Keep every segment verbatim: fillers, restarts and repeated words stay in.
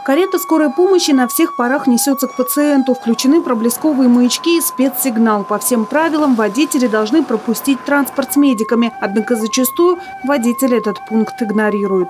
Карета скорой помощи на всех парах несется к пациенту. Включены проблесковые маячки и спецсигнал. По всем правилам водители должны пропустить транспорт с медиками. Однако зачастую водители этот пункт игнорируют.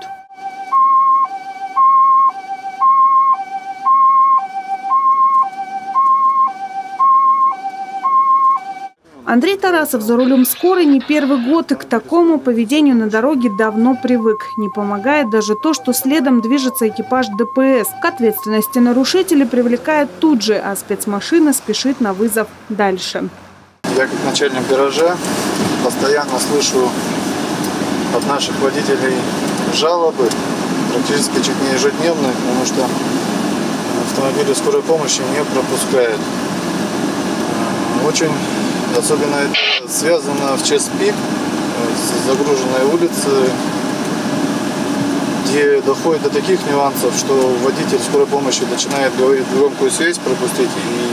Андрей Тарасов за рулем скорой не первый год и к такому поведению на дороге давно привык. Не помогает даже то, что следом движется экипаж Дэ Пэ Эс. К ответственности нарушителей привлекает тут же, а спецмашина спешит на вызов дальше. Я как начальник гаража постоянно слышу от наших водителей жалобы, практически чуть не ежедневные, потому что автомобили скорой помощи не пропускают. Очень Особенно это связано в час пик с загруженной улицы, где доходит до таких нюансов, что водитель скорой помощи начинает говорить громкую связь пропустить,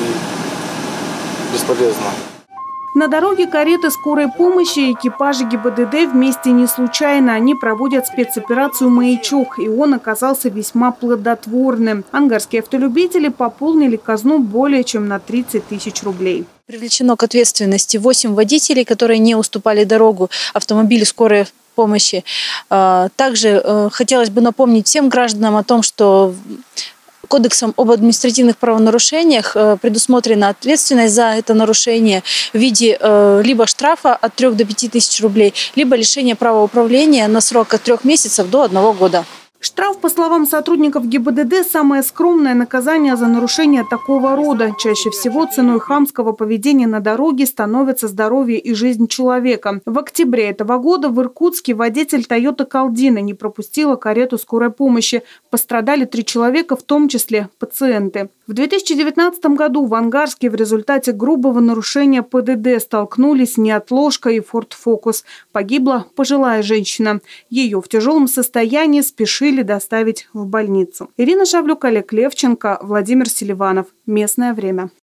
и бесполезно. На дороге кареты скорой помощи и экипажи Гэ И Бэ Дэ Дэ вместе не случайно. Они проводят спецоперацию «Маячок», и он оказался весьма плодотворным. Ангарские автолюбители пополнили казну более чем на тридцать тысяч рублей. Привлечено к ответственности восемь водителей, которые не уступали дорогу автомобилю скорой помощи. Также хотелось бы напомнить всем гражданам о том, что Кодексом об административных правонарушениях предусмотрена ответственность за это нарушение в виде либо штрафа от трёх до пяти тысяч рублей, либо лишения права управления на срок от трех месяцев до одного года. Штраф, по словам сотрудников Гэ И Бэ Дэ Дэ, самое скромное наказание за нарушение такого рода. Чаще всего ценой хамского поведения на дороге становится здоровье и жизнь человека. В октябре этого года в Иркутске водитель Тойоты Калдина не пропустила карету скорой помощи. Пострадали три человека, в том числе пациенты. В две тысячи девятнадцатом году в Ангарске в результате грубого нарушения Пэ Дэ Дэ столкнулись неотложка и Форд Фокус. Погибла пожилая женщина. Ее в тяжелом состоянии спешили доставить в больницу. Ирина Шавлюк, Олег Левченко, Владимир Селиванов. Местное время.